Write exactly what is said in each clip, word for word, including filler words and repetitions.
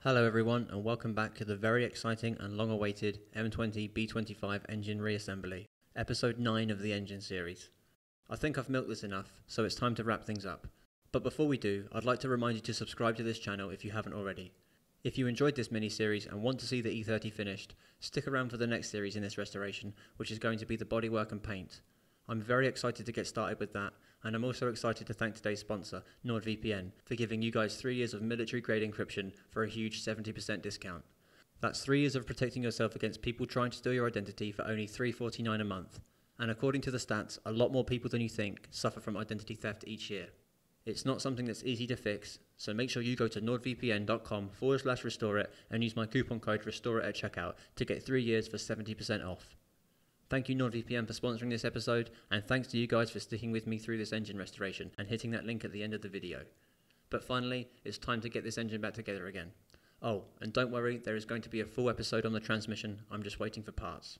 Hello everyone and welcome back to the very exciting and long-awaited M twenty B twenty-five engine reassembly, episode nine of the engine series. I think I've milked this enough, so it's time to wrap things up. But before we do, I'd like to remind you to subscribe to this channel if you haven't already. If you enjoyed this mini-series and want to see the E thirty finished, stick around for the next series in this restoration, which is going to be the bodywork and paint. I'm very excited to get started with that, and I'm also excited to thank today's sponsor, NordVPN, for giving you guys three years of military-grade encryption for a huge seventy percent discount. That's three years of protecting yourself against people trying to steal your identity for only three dollars and forty-nine cents a month. And according to the stats, a lot more people than you think suffer from identity theft each year. It's not something that's easy to fix, so make sure you go to nordvpn.com forward slash restore it and use my coupon code restore it at checkout to get three years for seventy percent off. Thank you NordVPN for sponsoring this episode, and thanks to you guys for sticking with me through this engine restoration and hitting that link at the end of the video. But finally, it's time to get this engine back together again. Oh, and don't worry, there is going to be a full episode on the transmission, I'm just waiting for parts.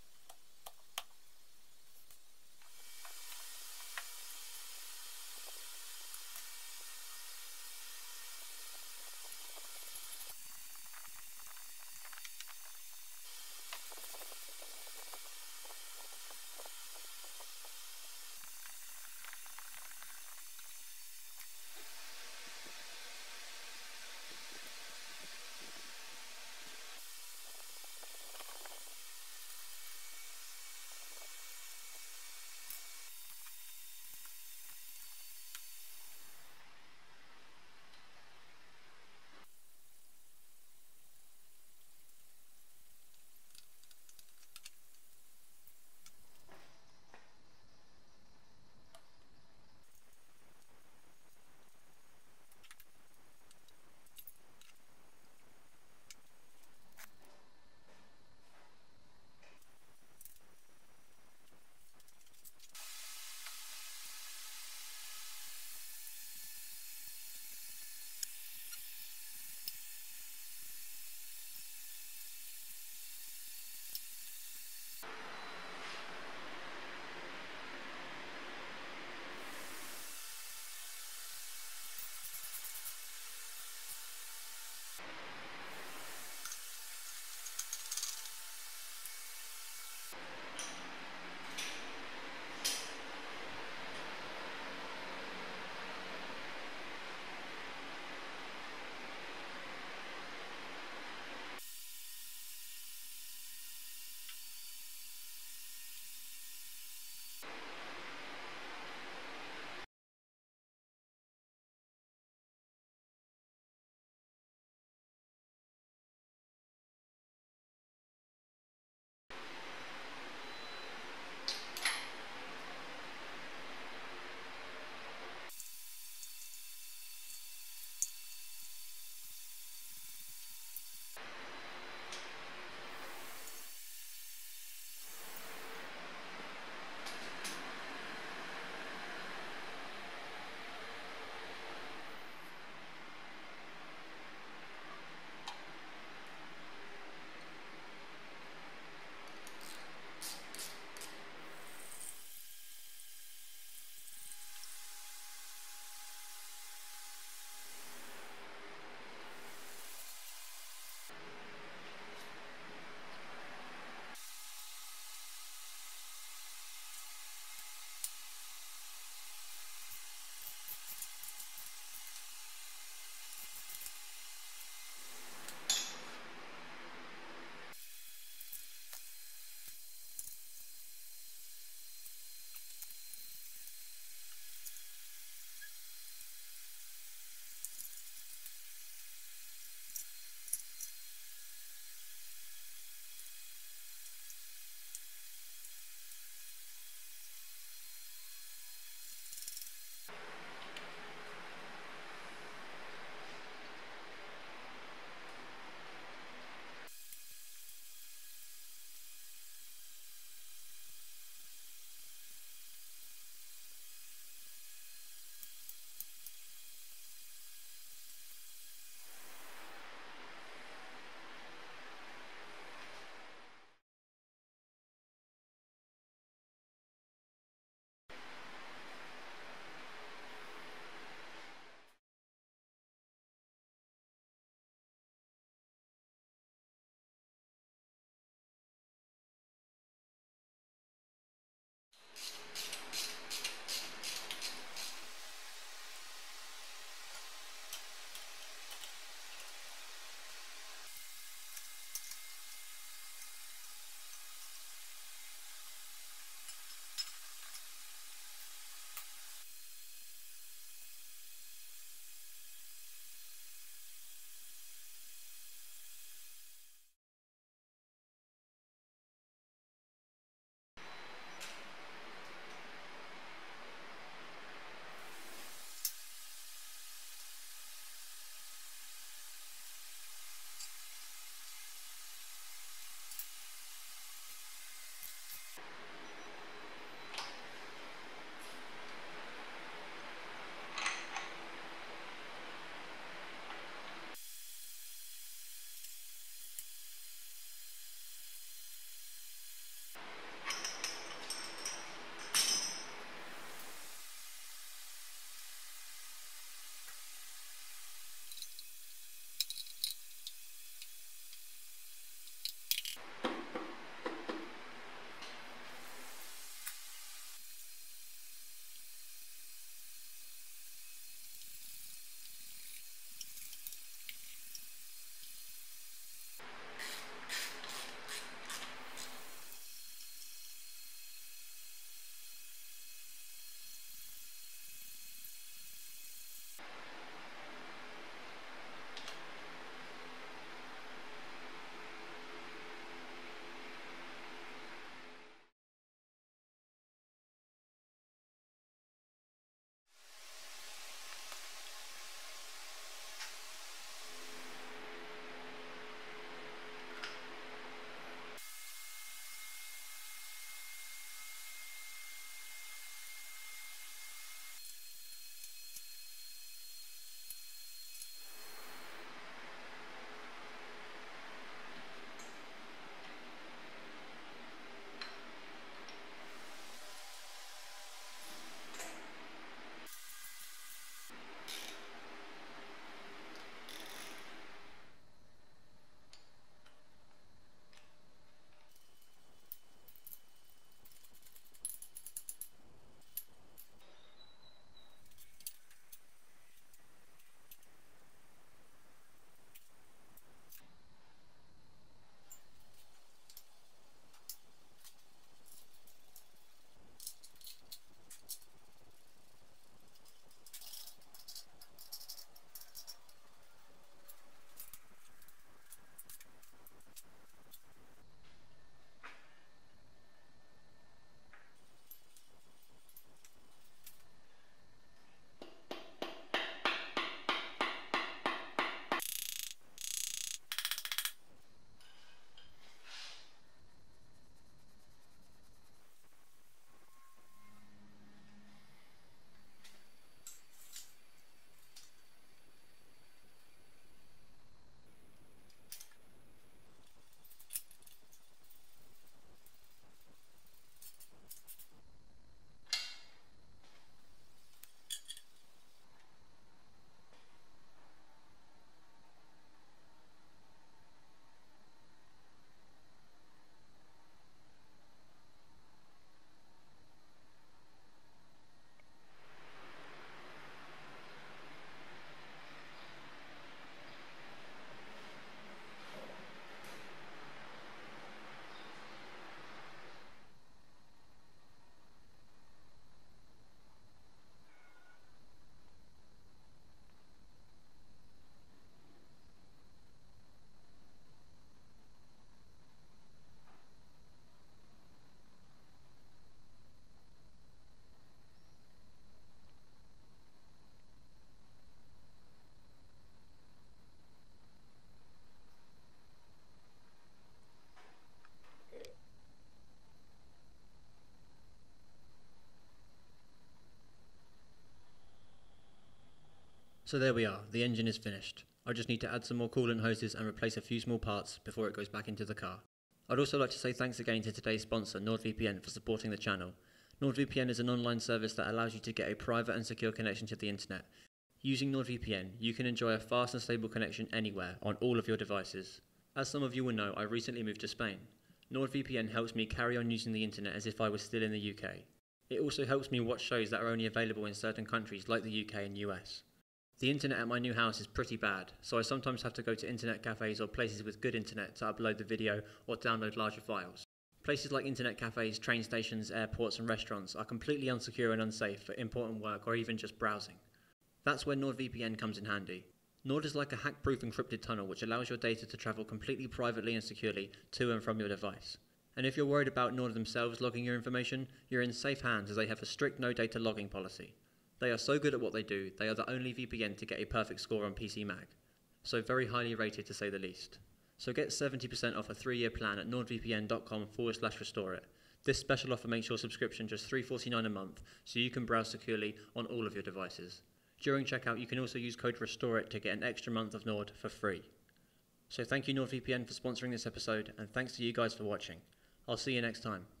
So there we are, the engine is finished. I just need to add some more coolant hoses and replace a few small parts before it goes back into the car. I'd also like to say thanks again to today's sponsor, NordVPN, for supporting the channel. NordVPN is an online service that allows you to get a private and secure connection to the internet. Using NordVPN, you can enjoy a fast and stable connection anywhere on all of your devices. As some of you will know, I recently moved to Spain. NordVPN helps me carry on using the internet as if I was still in the U K. It also helps me watch shows that are only available in certain countries like the U K and U S. The internet at my new house is pretty bad, so I sometimes have to go to internet cafes or places with good internet to upload the video or download larger files. Places like internet cafes, train stations, airports and restaurants are completely unsecure and unsafe for important work or even just browsing. That's where NordVPN comes in handy. Nord is like a hack-proof encrypted tunnel which allows your data to travel completely privately and securely to and from your device. And if you're worried about Nord themselves logging your information, you're in safe hands as they have a strict no data logging policy. They are so good at what they do, they are the only V P N to get a perfect score on P C Mag. So very highly rated to say the least. So get seventy percent off a three-year plan at nordvpn.com forward slash restore it. This special offer makes your subscription just three dollars and forty-nine cents a month, so you can browse securely on all of your devices. During checkout, you can also use code RESTOREIT to get an extra month of Nord for free. So thank you NordVPN for sponsoring this episode, and thanks to you guys for watching. I'll see you next time.